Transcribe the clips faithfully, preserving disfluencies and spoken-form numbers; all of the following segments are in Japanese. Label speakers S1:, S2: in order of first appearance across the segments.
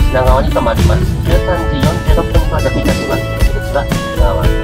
S1: 品川に停まります。じゅうさんじよんじゅうろっぷん到着いたします。次ですが、品川です。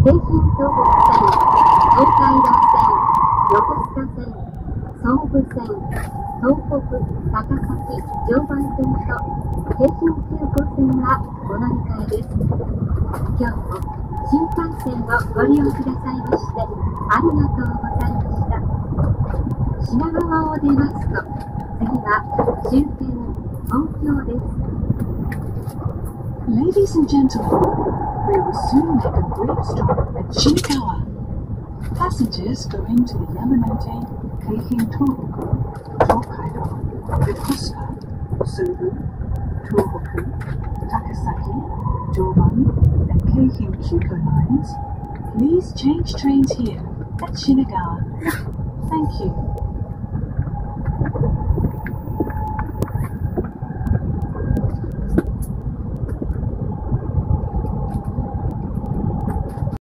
S2: 京浜東北線、東海道線、横須賀線、総武線、東北、高崎、常磐線と京浜急行線がお乗り換えです。今日も新幹線をご利用くださいましてありがとうございました。品川を出ますと、次は終点東京です。
S3: Ladies and gentlemen, we will soon make a brief stop at Shinagawa. Passengers going to the Yamanote, Keihin Tohoku, Tokaido, Yokosuka, Subu, Tohoku, Takasaki, Joban, and Keihin Kyuko lines, please change trains here at Shinagawa. Thank you.